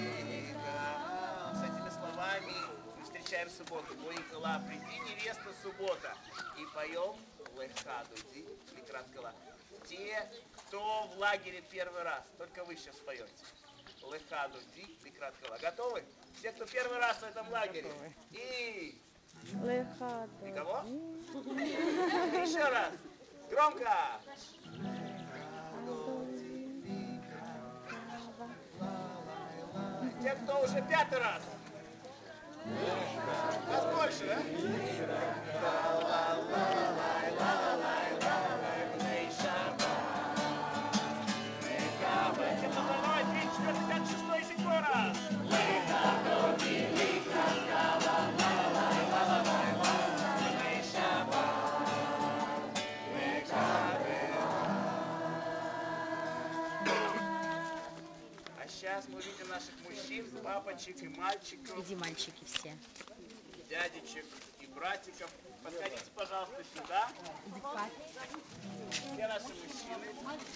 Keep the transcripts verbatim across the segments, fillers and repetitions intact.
С этими словами мы встречаем субботу. Буикала, приди, невеста, суббота. И поем Леха Дуди, Ликрат Кала. Те, кто в лагере первый раз, только вы сейчас поете. Леха Дуди, Ликрат Кала. Готовы? Все, кто первый раз в этом лагере. Готовы. И... Леха Дуди. Кого? Еще раз. Громко. Те, кто уже пятый раз. Нас больше, да? Те, кто второй, третий, четвертый, пятый, шестой, седьмой раз. А сейчас мы видим наших мужчин, папочек и мальчиков. Иди, мальчики все. Дядечек и братиков. Подходите, пожалуйста, сюда. Все наши мужчины.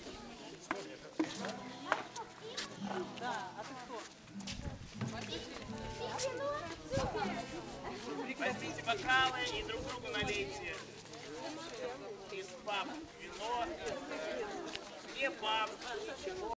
Да, а ты кто? Возьмите бокалы и друг другу налейте из пап вино. Не пап, ничего.